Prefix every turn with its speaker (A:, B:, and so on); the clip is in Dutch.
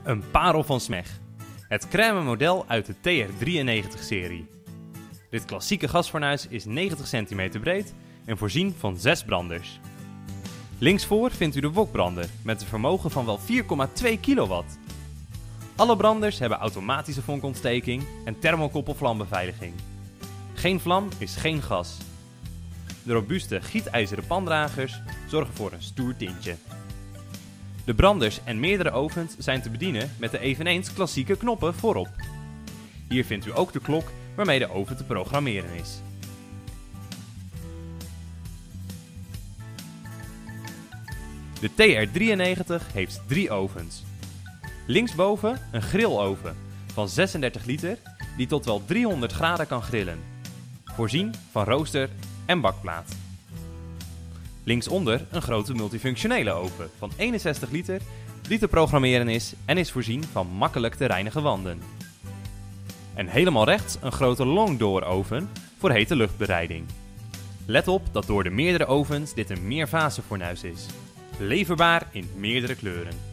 A: Een parel van Smeg. Het crème model uit de TR93-serie. Dit klassieke gasfornuis is 90 cm breed en voorzien van 6 branders. Linksvoor vindt u de wokbrander met een vermogen van wel 4,2 kW. Alle branders hebben automatische vonkontsteking en thermokoppelvlambeveiliging. Geen vlam is geen gas. De robuuste gietijzeren pandragers zorgen voor een stoer tintje. De branders en meerdere ovens zijn te bedienen met de eveneens klassieke knoppen voorop. Hier vindt u ook de klok waarmee de oven te programmeren is. De TR93 heeft 3 ovens. Linksboven een grilloven van 36 liter die tot wel 300 graden kan grillen. Voorzien van rooster en bakplaat. Linksonder een grote multifunctionele oven van 61 liter die te programmeren is en is voorzien van makkelijk te reinigen wanden. En helemaal rechts een grote longdoor oven voor hete luchtbereiding. Let op dat door de meerdere ovens dit een meerfase fornuis is. Leverbaar in meerdere kleuren.